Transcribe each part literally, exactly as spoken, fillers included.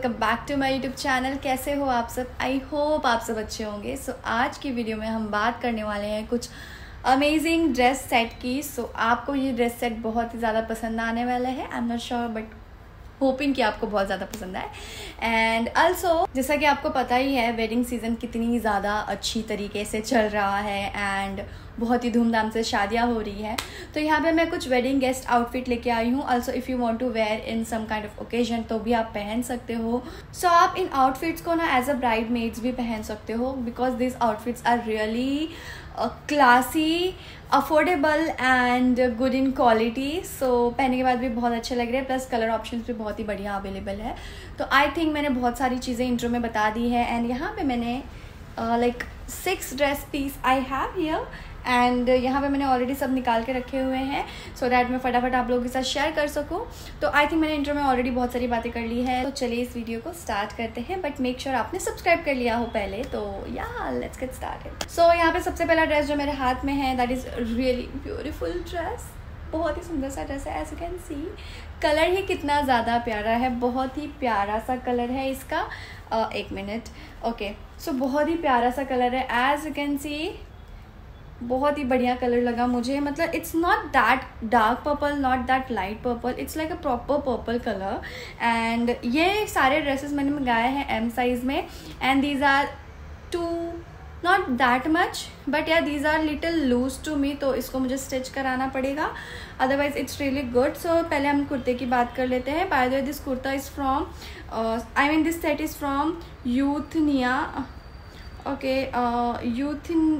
Welcome back to my YouTube channel. कैसे हो आप सब? आई होप आप सब अच्छे होंगे। सो so, आज की वीडियो में हम बात करने वाले हैं कुछ अमेजिंग ड्रेस सेट की। सो so, आपको ये ड्रेस सेट बहुत ही ज़्यादा पसंद आने वाला है। I am not sure but hoping कि आपको बहुत ज़्यादा पसंद आए। एंड ऑल्सो जैसा कि आपको पता ही है वेडिंग सीज़न कितनी ज़्यादा अच्छी तरीके से चल रहा है एंड बहुत ही धूमधाम से शादियाँ हो रही हैं। तो यहाँ पे मैं कुछ वेडिंग गेस्ट आउटफिट लेके आई हूँ। Also if you want to wear in some kind of occasion तो भी आप पहन सकते हो। सो so, आप इन आउटफिट्स को ना एज अ ब्राइड मेड्स भी पहन सकते हो because this outfits are really classy, affordable and good in quality. So पहनने के बाद भी बहुत अच्छे लग रहे हैं, प्लस कलर ऑप्शंस भी बहुत ही बढ़िया अवेलेबल है। तो आई थिंक मैंने बहुत सारी चीज़ें इंट्रो में बता दी है। एंड यहाँ पे मैंने like six dress piece I have here and यहाँ पे मैंने ऑलरेडी सब निकाल के रखे हुए हैं सो so डैट मैं फटाफट आप लोगों के साथ शेयर कर सकूँ। तो आई थिंक मैंने इंट्रो में ऑलरेडी बहुत सारी बातें कर ली है। तो चलिए इस वीडियो को स्टार्ट करते हैं, बट मेक श्योर आपने सब्सक्राइब कर लिया हो पहले। तो या लेट्स गेट स्टार्टेड। सो यहाँ पे सबसे पहला ड्रेस जो मेरे हाथ में है that is really beautiful dress. बहुत ही सुंदर सा ड्रेस है। As you can see colour ही कितना ज़्यादा प्यारा है, बहुत ही प्यारा सा कलर है इसका। uh, एक मिनट ओके सो बहुत ही प्यारा सा कलर है। एज यू कैन सी बहुत ही बढ़िया कलर लगा मुझे। मतलब it's not that dark purple, not that light purple, it's like a proper purple colour. And ये सारे ड्रेसेस मैंने मंगाए हैं एम साइज़ में and these are too not that much but yeah these are little loose to me. तो इसको मुझे stitch कराना पड़ेगा, otherwise it's really good. So पहले हम कुर्ते की बात कर लेते हैं। By the way this kurta is from I mean this set is from youthnia. Okay youthin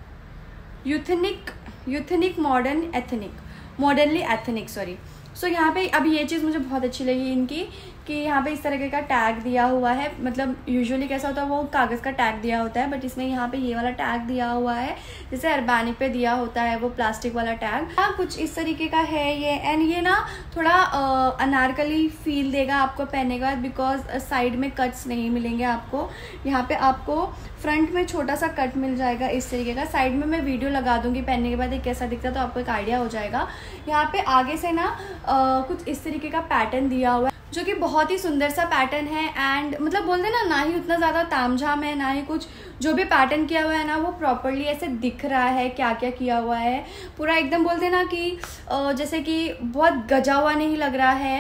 youthnic youthnic modern ethnic modernly ethnic sorry. So यहाँ पे अब ये चीज़ मुझे बहुत अच्छी लगी इनकी कि यहाँ पे इस तरह का टैग दिया हुआ है। मतलब यूजुअली कैसा होता है वो कागज़ का टैग दिया होता है, बट इसमें यहाँ पे ये वाला टैग दिया हुआ है जैसे अरबानिक पे दिया होता है वो प्लास्टिक वाला टैग। हाँ कुछ इस तरीके का है ये। एंड ये ना थोड़ा आ, अनारकली फील देगा आपको पहनने के बाद बिकॉज साइड में कट्स नहीं मिलेंगे आपको। यहाँ पे आपको फ्रंट में छोटा सा कट मिल जाएगा इस तरीके का। साइड में मैं वीडियो लगा दूंगी पहनने के बाद एक कैसा दिखता है तो आपको एक आइडिया हो जाएगा। यहाँ पे आगे से ना आ, कुछ इस तरीके का पैटर्न दिया हुआ है जो कि बहुत ही सुंदर सा पैटर्न है। एंड मतलब बोलते ना ना ही उतना ज़्यादा तामझाम है ना ही कुछ, जो भी पैटर्न किया हुआ है ना वो प्रॉपरली ऐसे दिख रहा है क्या क्या किया हुआ है। पूरा एकदम बोलते ना कि जैसे कि बहुत गजा हुआ नहीं लग रहा है,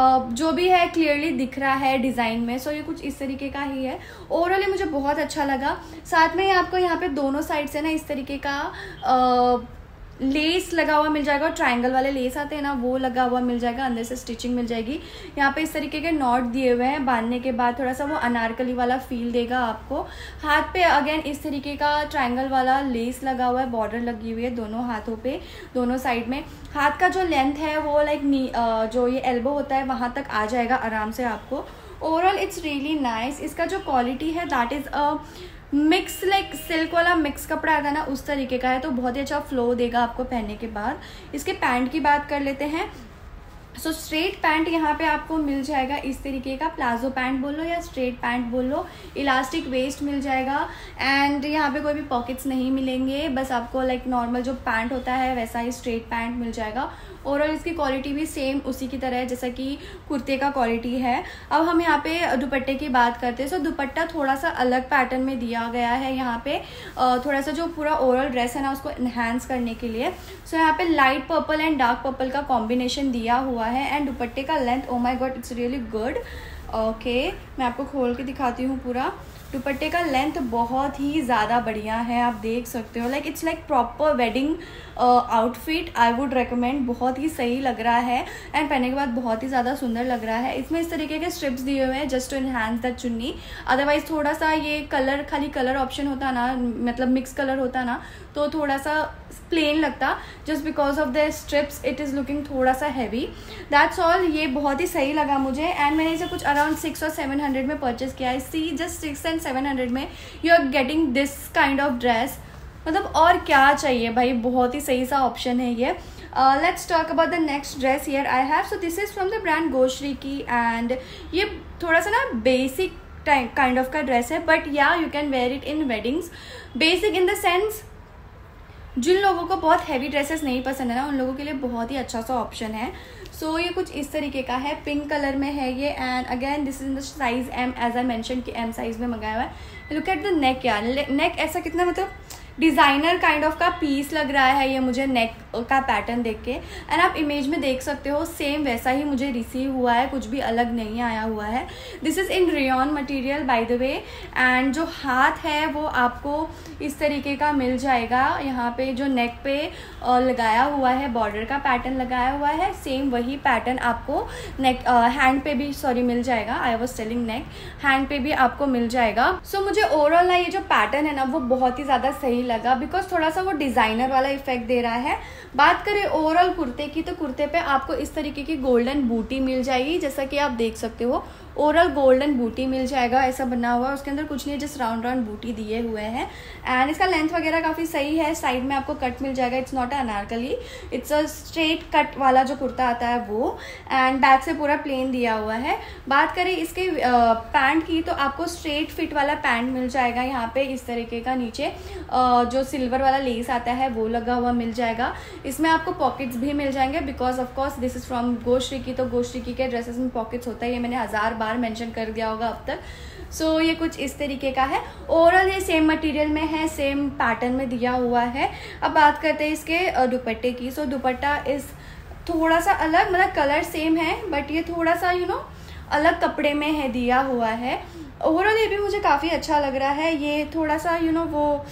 जो भी है क्लियरली दिख रहा है डिज़ाइन में। सो ये कुछ इस तरीके का ही है। ओवरऑल मुझे बहुत अच्छा लगा। साथ में आपको यहाँ पे दोनों साइड से ना इस तरीके का आ, लेस लगा हुआ मिल जाएगा। और ट्रायंगल वाले लेस आते हैं ना वो लगा हुआ मिल जाएगा, अंदर से स्टिचिंग मिल जाएगी। यहाँ पे इस तरीके के नॉट दिए हुए हैं, बांधने के बाद थोड़ा सा वो अनारकली वाला फील देगा आपको। हाथ पे अगेन इस तरीके का ट्रायंगल वाला लेस लगा हुआ है, बॉर्डर लगी हुई है दोनों हाथों पे, दोनों साइड में। हाथ का जो लेंथ है वो लाइक नी जो ये एल्बो होता है वहाँ तक आ जाएगा आराम से आपको। Overall it's really nice. इसका जो क्वालिटी है that is a mix like silk वाला मिक्स कपड़ा आता है ना उस तरीके का है, तो बहुत ही अच्छा फ्लो देगा आपको पहनने के बाद। इसके पैंट की बात कर लेते हैं। सो स्ट्रेट पैंट यहाँ पे आपको मिल जाएगा इस तरीके का, प्लाजो पैंट बोलो या स्ट्रेट पैंट बोलो। इलास्टिक वेस्ट मिल जाएगा एंड यहाँ पे कोई भी पॉकेट्स नहीं मिलेंगे, बस आपको लाइक नॉर्मल जो पैंट होता है वैसा ही स्ट्रेट पैंट मिल जाएगा। ओवरऑल इसकी क्वालिटी भी सेम उसी की तरह है जैसा कि कुर्ते का क्वालिटी है। अब हम यहाँ पे दुपट्टे की बात करते हैं। सो दुपट्टा थोड़ा सा अलग पैटर्न में दिया गया है यहाँ पे, थोड़ा सा जो पूरा ओवरऑल ड्रेस है ना उसको इन्हांस करने के लिए। सो यहाँ पे light purple and dark purple का कॉम्बिनेशन दिया हुआ है। एंड दुपट्टे का length oh my god it's really good. Okay मैं आपको खोल के दिखाती हूँ पूरा। दुपट्टे का लेंथ बहुत ही ज़्यादा बढ़िया है, आप देख सकते हो। Like it's like proper wedding outfit I would recommend. बहुत ही सही लग रहा है एंड पहनने के बाद बहुत ही ज़्यादा सुंदर लग रहा है। इसमें इस तरीके के स्ट्रिप्स दिए हुए हैं just to enhance the chunni. Otherwise थोड़ा सा ये कलर खाली कलर ऑप्शन होता ना, मतलब मिक्स कलर होता ना तो थोड़ा सा प्लेन लगता। Just because of the strips it is looking थोड़ा सा हैवी, दैट्स ऑल। ये बहुत ही सही लगा मुझे एंड मैंने इसे कुछ अराउंड सिक्स और सेवन हंड्रेड में परचेज किया है। See just six and seven hundred में you are getting this kind of dress. मतलब और क्या चाहिए भाई, बहुत ही सही सा ऑप्शन है ये। Let's talk about the next dress here I have. So this is from the brand GoSriKi and ये थोड़ा सा ना बेसिक काइंड ऑफ का ड्रेस है, but yeah you can wear it in weddings. Basic in the sense जिन लोगों को बहुत हैवी ड्रेसेस नहीं पसंद है ना, उन लोगों के लिए बहुत ही अच्छा सा ऑप्शन है। सो so, ये कुछ इस तरीके का है, पिंक कलर में है ये, and again this is in the size M, as I mention कि एम साइज में मंगाया हुआ है। लुक एट द नेक यार, नेक ऐसा कितना मतलब डिज़ाइनर काइंड ऑफ का पीस लग रहा है ये मुझे नेक का पैटर्न देख के। एंड आप इमेज में देख सकते हो सेम वैसा ही मुझे रिसीव हुआ है, कुछ भी अलग नहीं आया हुआ है। This is in rayon material by the way. And जो हाथ है वो आपको इस तरीके का मिल जाएगा, यहाँ पे जो नेक पे लगाया हुआ है बॉर्डर का पैटर्न लगाया हुआ है, सेम वही पैटर्न आपको नेक हैंड पे भी सॉरी मिल जाएगा। I was telling neck, hand पे भी आपको मिल जाएगा। सो so, मुझे ओवरऑल ना ये जो पैटर्न है ना वो बहुत ही ज़्यादा सही लगा, बिकॉज थोड़ा सा वो डिज़ाइनर वाला इफेक्ट दे रहा है। बात करें ओवरऑल कुर्ते की, तो कुर्ते पे आपको इस तरीके की गोल्डन बूटी मिल जाएगी, जैसा कि आप देख सकते हो ओवरऑल गोल्डन बूटी मिल जाएगा, ऐसा बना हुआ है। उसके अंदर कुछ नहीं है, जस्ट राउंड राउंड बूटी दिए हुए हैं। एंड इसका लेंथ वगैरह काफ़ी सही है, साइड में आपको कट मिल जाएगा। It's not a anarkali, it's a straight cut वाला जो कुर्ता आता है वो। एंड बैक से पूरा प्लेन दिया हुआ है। बात करें इसके पैंट की, तो आपको स्ट्रेट फिट वाला पैंट मिल जाएगा यहाँ पे इस तरीके का। नीचे जो सिल्वर वाला लेस आता है वो लगा हुआ मिल जाएगा। इसमें आपको पॉकेट्स भी मिल जाएंगे, because of course this is from GoSri, तो गोश्री के ड्रेसेस में पॉकेट्स होता है, ये मैंने हजार बार मेंशन कर दिया होगा अब तक। सो so, ये कुछ इस तरीके का है। ओवरऑल ये सेम मटेरियल में है, सेम पैटर्न में दिया हुआ है। अब बात करते हैं इसके दुपट्टे की। सो so, दुपट्टा इस थोड़ा सा अलग, मतलब कलर सेम है बट ये थोड़ा सा यू you नो know, अलग कपड़े में है दिया हुआ है। ओवरऑल ये भी मुझे काफ़ी अच्छा लग रहा है। ये थोड़ा सा यू you नो know, वो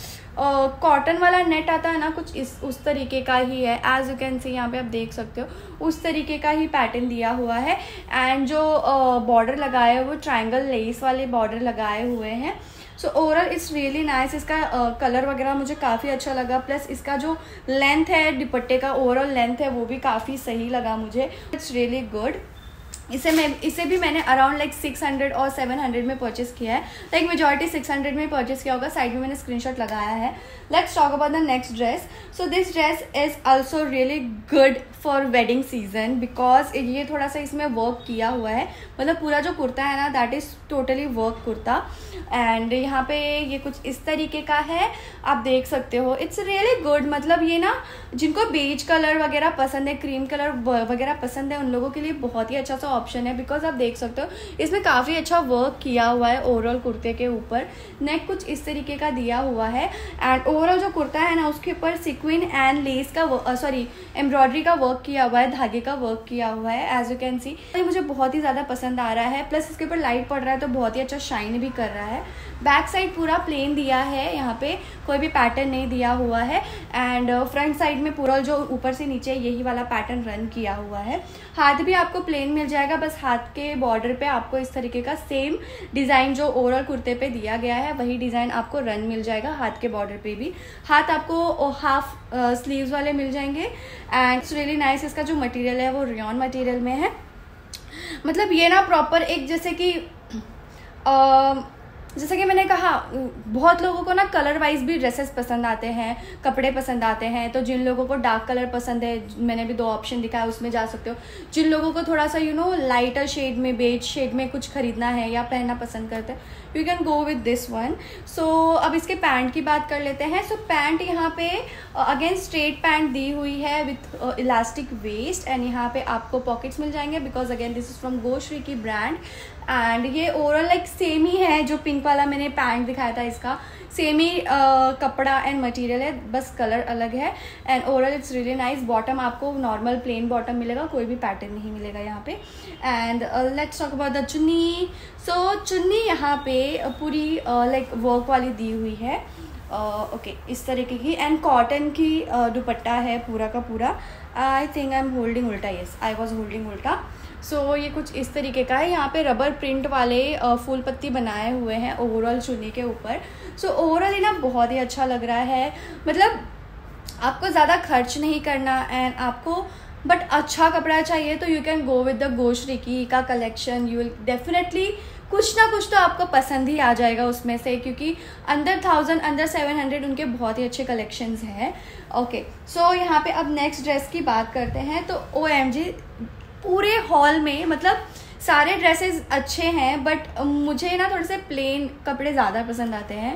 कॉटन uh, वाला नेट आता है ना, कुछ इस उस तरीके का ही है। एज यू कैन सी यहाँ पे आप देख सकते हो उस तरीके का ही पैटर्न दिया हुआ है। एंड जो बॉर्डर uh, लगाए हुए वो ट्रायंगल लेस वाले बॉर्डर लगाए हुए हैं। So overall it's really nice. इसका कलर uh, वगैरह मुझे काफ़ी अच्छा लगा, प्लस इसका जो लेंथ है दुपट्टे का, ओवरऑल लेंथ है वो भी काफ़ी सही लगा मुझे। It's really good. इसे मैं इसे भी मैंने अराउंड लाइक सिक्स हंड्रेड और सेवन हंड्रेड में परचेस किया है, लाइक मेजॉरिटी सिक्स हंड्रेड में परचेस किया होगा। साइड में मैंने स्क्रीनशॉट लगाया है। Let's talk about the next dress. So this dress is also really good for wedding season, because ये थोड़ा सा इसमें वर्क किया हुआ है, मतलब पूरा जो कुर्ता है ना that is totally work kurta. And यहाँ पे ये कुछ इस तरीके का है, आप देख सकते हो। It's really good. मतलब ये ना जिनको बेज कलर वगैरह पसंद है, क्रीम कलर वगैरह पसंद है, उन लोगों के लिए बहुत ही अच्छा सा ऑप्शन है, बिकॉज आप देख सकते हो इसमें काफ़ी अच्छा वर्क किया हुआ है ओवरऑल कुर्ते के ऊपर। नेक कुछ इस तरीके का दिया हुआ है। एंड ओवरऑल जो कुर्ता है ना उसके ऊपर सिक्विन एंड लेस का सॉरी एम्ब्रॉयडरी का वर्क किया हुआ है, धागे का वर्क किया हुआ है, एज यू कैन सी। ये मुझे बहुत ही ज़्यादा पसंद आ रहा है। प्लस इसके ऊपर लाइट पड़ रहा है तो बहुत ही अच्छा शाइन भी कर रहा है। बैक साइड पूरा प्लेन दिया है, यहाँ पे कोई भी पैटर्न नहीं दिया हुआ है। एंड फ्रंट साइड में पूरा जो ऊपर से नीचे यही वाला पैटर्न रन किया हुआ है। हाथ भी आपको प्लेन मिल जाएगा, बस हाथ के बॉर्डर पे आपको इस तरीके का सेम डिज़ाइन जो ओवरऑल कुर्ते पे दिया गया है वही डिज़ाइन आपको रन मिल जाएगा हाथ के बॉर्डर पे भी। हाथ आपको हाफ स्लीव्स वाले मिल जाएंगे। And it's really nice. इसका जो मटेरियल है वो रेयॉन मटेरियल में है। मतलब ये ना प्रॉपर एक जैसे कि uh, जैसा कि मैंने कहा, बहुत लोगों को ना कलर वाइज भी ड्रेसेस पसंद आते हैं, कपड़े पसंद आते हैं। तो जिन लोगों को डार्क कलर पसंद है, मैंने भी दो ऑप्शन दिखाया उसमें जा सकते हो। जिन लोगों को थोड़ा सा यू नो लाइटर शेड में, बेज शेड में कुछ खरीदना है या पहनना पसंद करते हैं, you can go with this one. So अब इसके पैंट की बात कर लेते हैं। सो so, पैंट यहाँ पे अगेन स्ट्रेट पैंट दी हुई है विथ इलास्टिक वेस्ट। एंड यहाँ पे आपको पॉकेट्स मिल जाएंगे, because again this is from GoSriKi brand. And ये ओवरऑल लाइक सेम ही है, जो पिंक वाला मैंने पैंट दिखाया था इसका सेम ही uh, कपड़ा एंड मटेरियल है, बस कलर अलग है। And overall it's really nice. Bottom आपको नॉर्मल प्लेन बॉटम मिलेगा, कोई भी पैटर्न नहीं मिलेगा यहाँ पे। And let's talk about the chunni. So चुन्नी यहाँ पे पूरी लाइक uh, वर्क वाली दी हुई है, ओके uh, okay, इस तरीके की। एंड कॉटन की uh, दुपट्टा है पूरा का पूरा। I think I am holding उल्टा, येस आई वॉज होल्डिंग उल्टा। सो so, ये कुछ इस तरीके का है। यहाँ पे रबर प्रिंट वाले फूल पत्ती बनाए हुए हैं ओवरऑल चुन्नी के ऊपर। सो ओवरऑल ये ना बहुत ही अच्छा लग रहा है। मतलब आपको ज़्यादा खर्च नहीं करना एंड आपको बट अच्छा कपड़ा चाहिए तो you can go with the GoSriKi का कलेक्शन। यू विल डेफिनेटली कुछ ना कुछ तो आपको पसंद ही आ जाएगा उसमें से, क्योंकि under thousand under seven hundred उनके बहुत ही अच्छे कलेक्शंस हैं। ओके, सो यहाँ पे अब नेक्स्ट ड्रेस की बात करते हैं। तो ओ एम जी पूरे हॉल में मतलब सारे ड्रेसेस अच्छे हैं, बट मुझे ना थोड़े से प्लेन कपड़े ज़्यादा पसंद आते हैं,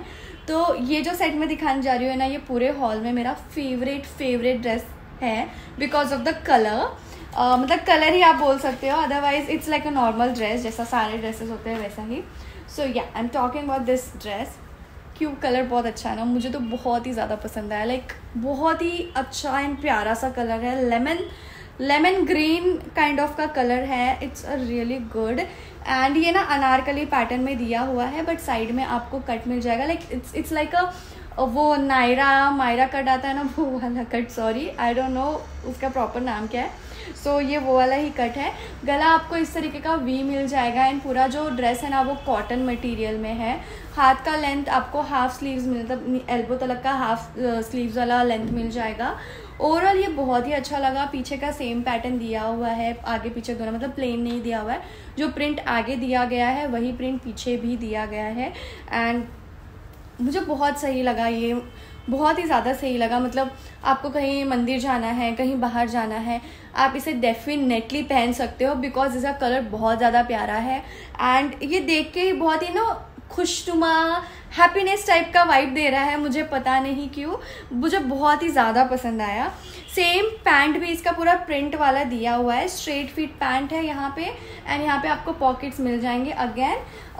तो ये जो सेट मैं दिखाने जा रही हूँ ना, ये पूरे हॉल में मेरा फेवरेट फेवरेट ड्रेस है बिकॉज ऑफ द कलर। मतलब कलर ही आप बोल सकते हो, otherwise it's like a normal dress जैसा सारे ड्रेसेस होते हैं वैसा ही। So yeah I am talking about this dress. क्यों, कलर बहुत अच्छा है ना, मुझे तो बहुत ही ज़्यादा पसंद आया। लाइक बहुत ही अच्छा एंड प्यारा सा कलर है, lemon lemon green kind of का कलर है। It's a really good. And ये ना अनारकली पैटर्न में दिया हुआ है, बट साइड में आपको कट मिल जाएगा। Like it's it's like a वो नायरा मायरा कट आता है ना, वो वाला कट। सॉरी आई डोंट नो उसका प्रॉपर नाम क्या है। सो so, ये वो वाला ही कट है। गला आपको इस तरीके का वी मिल जाएगा एंड पूरा जो ड्रेस है ना वो कॉटन मटेरियल में है। हाथ का लेंथ आपको हाफ स्लीव्स मिल मतलब एल्बो तलक का हाफ स्लीव्स वाला लेंथ मिल जाएगा। ओवरऑल ये बहुत ही अच्छा लगा। पीछे का सेम पैटर्न दिया हुआ है, आगे पीछे दोनों, मतलब प्लेन नहीं दिया हुआ है। जो प्रिंट आगे दिया गया है वही प्रिंट पीछे भी दिया गया है। एंड मुझे बहुत सही लगा, ये बहुत ही ज़्यादा सही लगा। मतलब आपको कहीं मंदिर जाना है, कहीं बाहर जाना है, आप इसे डेफिनेटली पहन सकते हो बिकॉज इसका कलर बहुत ज़्यादा प्यारा है। एंड ये देख के ही बहुत ही ना खुशनुमा हैप्पीनेस टाइप का वाइब दे रहा है, मुझे पता नहीं क्यों, मुझे बहुत ही ज़्यादा पसंद आया। सेम पैंट भी इसका पूरा प्रिंट वाला दिया हुआ है, स्ट्रेट फिट पैंट है यहाँ पे। एंड यहाँ पे आपको पॉकेट्स मिल जाएंगे अगेन,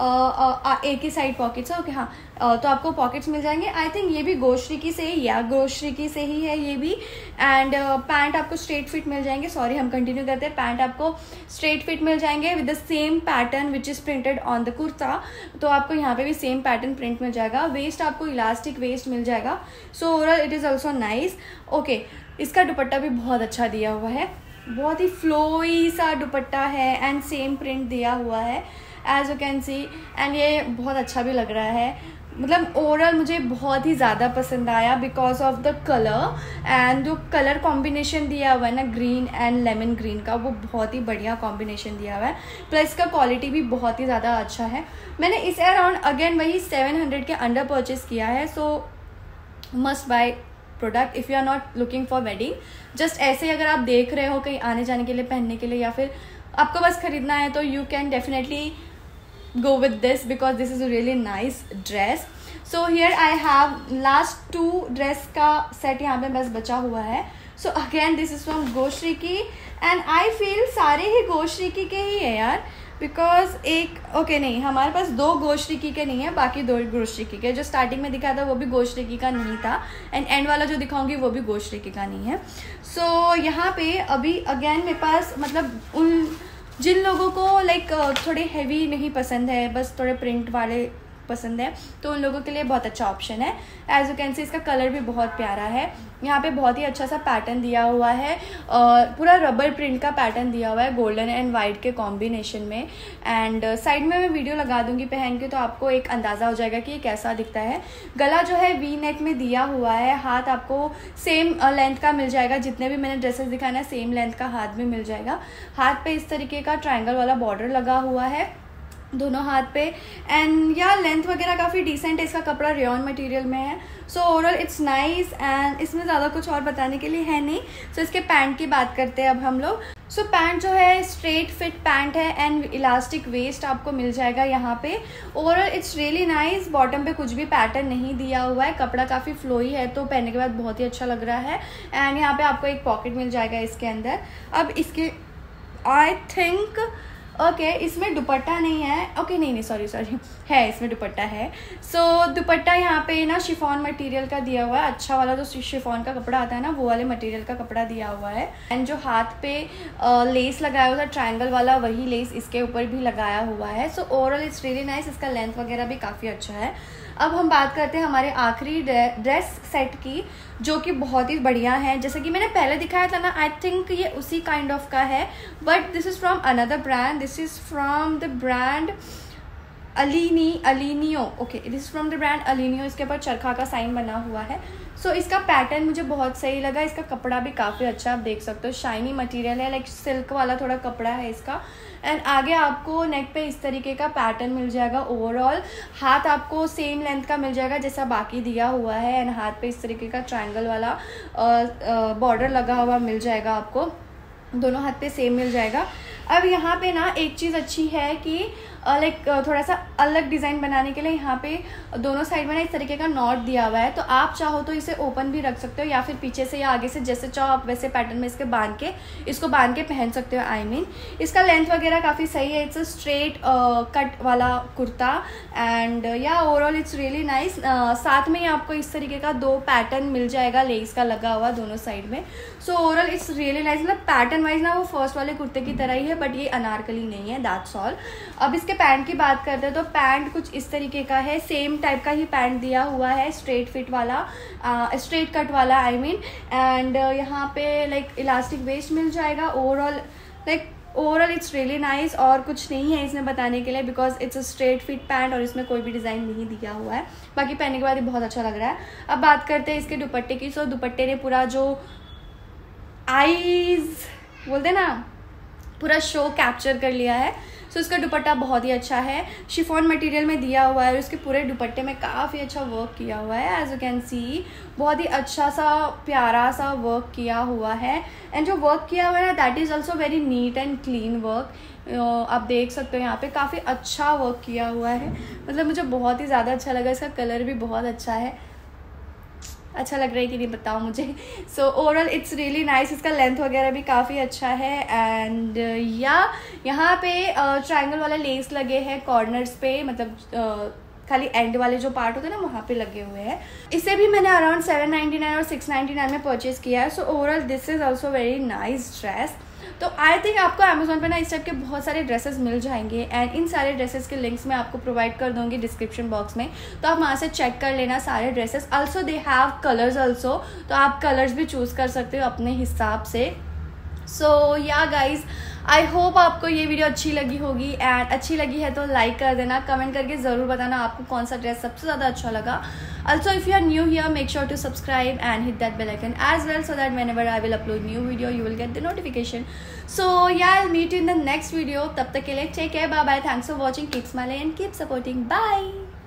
एक ही साइड पॉकेट्स है। ओके हाँ, uh, तो आपको पॉकेट्स मिल जाएंगे। आई थिंक ये भी गोश्री से ही या ग्रोश्री से ही है ये भी। एंड पैंट uh, आपको स्ट्रेट फिट मिल जाएंगे। सॉरी हम कंटिन्यू करते हैं। पैंट आपको स्ट्रेट फिट मिल जाएंगे with the same pattern which is printed on the kurta. तो आपको यहाँ पे भी सेम पैटर्न प्रिंट मिल जाएगा। वेस्ट आपको इलास्टिक वेस्ट मिल जाएगा। So overall it is also nice. Okay, इसका दुपट्टा भी बहुत अच्छा दिया हुआ है, बहुत ही फ्लोई सा दुपट्टा है एंड सेम प्रिंट दिया हुआ है as you can see. And ये बहुत अच्छा भी लग रहा है। मतलब ओवरऑल मुझे बहुत ही ज़्यादा पसंद आया because of the colour. And जो कलर कॉम्बिनेशन दिया हुआ है ना, ग्रीन एंड लेमन ग्रीन का, वो बहुत ही बढ़िया कॉम्बिनेशन दिया हुआ है। प्लस का क्वालिटी भी बहुत ही ज़्यादा अच्छा है। मैंने इस अराउंड अगेन वही सेवन हंड्रेड के अंडर परचेज़ किया है। So must buy product if you are not looking for wedding. Just ऐसे अगर आप देख रहे हो कहीं आने जाने के लिए पहनने के लिए, या फिर आपको बस खरीदना है, तो you can definitely go with this because this is a really nice dress. So here I have last two dress का set यहाँ पे बस बचा हुआ है। So again this is from गोश्री and I feel सारे ही गोश्री के ही है यार, बिकॉज एक ओके okay, नहीं, हमारे पास दो गोश्री के नहीं है, बाकी दो गोश्री के। जो स्टार्टिंग में दिखाया था वो भी गोश्री का नहीं था एंड एंड वाला जो दिखाऊंगी वो भी गोश्री का नहीं है। सो so, यहाँ पे अभी अगेन मेरे पास मतलब उन जिन लोगों को लाइक थोड़े हैवी नहीं पसंद है, बस थोड़े प्रिंट वाले पसंद है, तो उन लोगों के लिए बहुत अच्छा ऑप्शन है। एज यू कैन सी इसका कलर भी बहुत प्यारा है। यहाँ पे बहुत ही अच्छा सा पैटर्न दिया हुआ है, और पूरा रबर प्रिंट का पैटर्न दिया हुआ है गोल्डन एंड वाइट के कॉम्बिनेशन में। एंड साइड में मैं वीडियो लगा दूंगी पहन के, तो आपको एक अंदाज़ा हो जाएगा कि ये कैसा दिखता है। गला जो है वी नेक में दिया हुआ है। हाथ आपको सेम लेंथ का मिल जाएगा, जितने भी मैंने ड्रेसेस दिखाए ना सेम लेंथ का हाथ भी मिल जाएगा। हाथ पे इस तरीके का ट्रायंगल वाला बॉर्डर लगा हुआ है दोनों हाथ पे। एंड या लेंथ वगैरह काफ़ी डिसेंट है, इसका कपड़ा रेयॉन मटेरियल में है। So overall it's nice and इसमें ज़्यादा कुछ और बताने के लिए है नहीं। सो so, इसके पैंट की बात करते हैं अब हम लोग। सो so, पैंट जो है स्ट्रेट फिट पैंट है एंड इलास्टिक वेस्ट आपको मिल जाएगा यहाँ पे। Overall it's really nice. Bottom पे कुछ भी पैटर्न नहीं दिया हुआ है, कपड़ा काफ़ी फ्लोई है, तो पहनने के बाद बहुत ही अच्छा लग रहा है। एंड यहाँ पे आपको एक पॉकेट मिल जाएगा इसके अंदर। अब इसके आई थिंक ओके okay, इसमें दुपट्टा नहीं है। ओके okay, नहीं नहीं सॉरी सॉरी है, इसमें दुपट्टा है। सो so, दुपट्टा यहाँ पे ना शिफॉन मटेरियल का दिया हुआ है, अच्छा वाला जो शिफॉन का कपड़ा आता है ना वो वाले मटेरियल का कपड़ा दिया हुआ है। एंड जो हाथ पे आ, लेस लगाया हुआ था ट्रायंगल वाला, वही लेस इसके ऊपर भी लगाया हुआ है। So overall it's really nice. इसका लेंथ वगैरह भी काफ़ी अच्छा है। अब हम बात करते हैं हमारे आखिरी ड्रेस सेट की, जो कि बहुत ही बढ़िया है। जैसे कि मैंने पहले दिखाया था ना, आई थिंक ये उसी काइंड ऑफ का है, but this is from another brand. This is from the brand Alini Alinio. Okay, this is from the brand Alinio. इसके ऊपर चरखा का साइन बना हुआ है। सो so, इसका पैटर्न मुझे बहुत सही लगा। इसका कपड़ा भी काफ़ी अच्छा, आप देख सकते हो, शाइनी मटेरियल है, लाइक सिल्क वाला थोड़ा कपड़ा है इसका। एंड आगे आपको नेक पे इस तरीके का पैटर्न मिल जाएगा। ओवरऑल हाथ आपको सेम लेंथ का मिल जाएगा जैसा बाकी दिया हुआ है। एंड हाथ पे इस तरीके का ट्रायंगल वाला बॉर्डर लगा हुआ मिल जाएगा आपको, दोनों हाथ पे सेम मिल जाएगा। अब यहाँ पे ना एक चीज़ अच्छी है कि लाइक थोड़ा सा अलग डिज़ाइन बनाने के लिए यहाँ पे दोनों साइड में ना इस तरीके का नॉट दिया हुआ है, तो आप चाहो तो इसे ओपन भी रख सकते हो या फिर पीछे से या आगे से जैसे चाहो आप वैसे पैटर्न में इसके बांध के इसको बांध के पहन सकते हो। आई I मीन mean, इसका लेंथ वगैरह काफ़ी सही है। इट्स अ स्ट्रेट कट वाला kurta and yeah overall it's really nice. साथ में ही आपको इस तरीके का दो पैटर्न मिल जाएगा लेस का लगा हुआ दोनों साइड में। So overall it's really nice. मतलब पैटर्न वाइज ना वो फर्स्ट वाले कुर्ते की तरह ही है, बट ये अनारकली नहीं है, दैट्स ऑल। अब इसके पैंट की बात करते हैं तो पैंट कुछ इस तरीके का है, सेम टाइप का ही पैंट दिया हुआ है, स्ट्रेट फिट वाला, स्ट्रेट कट वाला आई मीन। एंड यहाँ पे लाइक इलास्टिक वेस्ट मिल जाएगा। Overall like overall it's really nice और कुछ नहीं है इसमें बताने के लिए, because it's a straight fit pant और इसमें कोई भी डिज़ाइन नहीं दिया हुआ है। बाकी पहनने के बाद ये बहुत अच्छा लग रहा है। अब बात करते हैं इसके दुपट्टे की। सो दुपट्टे ने पूरा जो आईज बोलते ना पूरा शो कैप्चर कर लिया है। सो इसका दुपट्टा बहुत ही अच्छा है, शिफॉन मटेरियल में दिया हुआ है और इसके पूरे दुपट्टे में काफ़ी अच्छा वर्क किया हुआ है। एज यू कैन सी बहुत ही अच्छा सा प्यारा सा वर्क किया हुआ है। एंड जो वर्क किया हुआ है ना that is also very neat and clean work. आप देख सकते हो यहाँ पे काफ़ी अच्छा वर्क किया हुआ है। मतलब मुझे बहुत ही ज़्यादा अच्छा लगा। इसका कलर भी बहुत अच्छा है। अच्छा लग रहा है कि नहीं बताओ मुझे। So overall it's really nice. इसका लेंथ वगैरह भी काफ़ी अच्छा है। एंड या यहाँ पे ट्रायंगल वाला लेस लगे हैं कॉर्नर्स पे, मतलब uh, खाली एंड वाले जो पार्ट होते हैं ना वहाँ पे लगे हुए हैं। इसे भी मैंने अराउंड सेवन नाइन्टी नाइन और सिक्स नाइन्टी नाइन में परचेज किया है। So overall this is also very nice dress. तो आई थिंक आपको अमेजोन पे ना इस टाइप के बहुत सारे ड्रेसेस मिल जाएंगे एंड इन सारे ड्रेसेस के लिंक्स मैं आपको प्रोवाइड कर दूंगी डिस्क्रिप्शन बॉक्स में, तो आप वहाँ से चेक कर लेना सारे dresses. Also they have colours also, तो आप कलर्स भी चूज़ कर सकते हो अपने हिसाब से। सो या गाइज आई होप आपको ये वीडियो अच्छी लगी होगी एंड अच्छी लगी है तो लाइक कर देना, कमेंट करके ज़रूर बताना आपको कौन सा ड्रेस सबसे ज़्यादा अच्छा लगा। Also if you are new here, make sure to subscribe and hit that bell icon as well, so that whenever I will upload new video you will get the notification. So yeah, I'll meet you in the next video. तब तक के लिए take care, bye bye, thanks for watching, keep smiling and keep supporting, bye.